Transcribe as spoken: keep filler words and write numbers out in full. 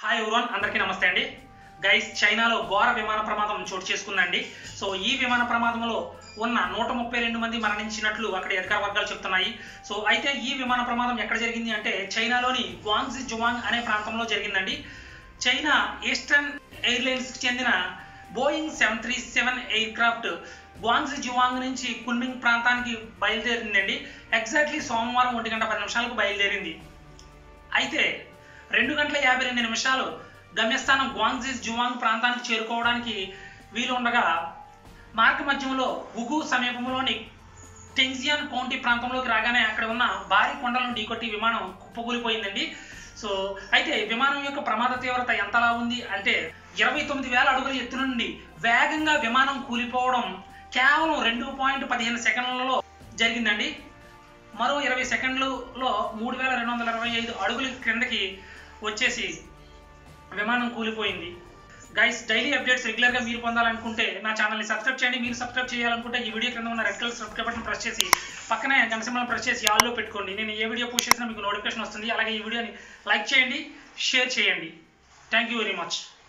Hi everyone, అందరికీ నమస్తే అండి. గైస్, చైనాలో ఘోర విమాన ప్రమాదం చోటు చేసుకుందండి. సో ఈ విమాన ప్రమాదంలో ఉన్న నూట ముప్పై రెండు మంది మరణించినట్లు అక్కడ అధికార వర్గాలు చెప్తున్నాయి. సో అయితే ఈ విమాన ప్రమాదం ఎక్కడ జరిగింది అంటే చైనాలోని గ్వాంగ్జీ జువాంగ్ అనే ప్రాంతంలో జరిగిందండి. చైనా ఈస్టర్న్ ఎయిర్లైన్స్కి చెందిన Boeing seven three seven aircraft Guangxi Zhuang నుంచి కున్మింగ్ ప్రాంతానికి బయలుదేరిందండి. ఎగ్జాక్ట్లీ సోమవారం ఒంటి గంట పది నిమిషాలకు బయలుదేరింది. అయితే రెండు గంటల యాభై రెండు నిమిషాలు గమ్యస్థానం గ్వాంగ్జీ జువాంగ్ ప్రాంతానికి చేరుకోవడానికి వీలు ఉండగా మార్గ మధ్యంలో వుగు సమీపంలోని టెంగ్జియాన్ కౌంటీ ప్రాంతంలోకి రాగానే అక్కడ ఉన్న భారీ కొండలను ఢీకొట్టి విమానం కుప్పకూలిపోయిందండి. సో అయితే విమానం యొక్క ప్రమాద తీవ్రత ఎంతలా ఉంది అంటే ఇరవై తొమ్మిది వేల అడుగుల ఎత్తు నుండి వేగంగా విమానం కూలిపోవడం కేవలం రెండు పాయింట్ పదిహేను సెకండ్లలో జరిగిందండి. మరో ఇరవై సెకండ్లలో మూడు వేల రెండు వందల ఇరవై ఐదు అడుగుల క్రిందకి వచ్చేసి విమానం కూలిపోయింది. గైస్, డైలీ అప్డేట్స్ రెగ్యులర్గా మీరు పొందాలనుకుంటే నా ఛానల్ని సబ్స్క్రైబ్ చేయండి. మీరు సబ్స్క్రైబ్ చేయాలనుకుంటే ఈ వీడియో కింద ఉన్న red colour subscribe button press చేసి పక్కనే గంట సింబల్ ప్రెస్ చేసి ఆల్లో పెట్టుకోండి. నేను ఏ వీడియో పోస్ట్ చేసినా మీకు నోటిఫికేషన్ వస్తుంది. అలాగే ఈ వీడియోని లైక్ చేయండి, షేర్ చేయండి. Thank you very much.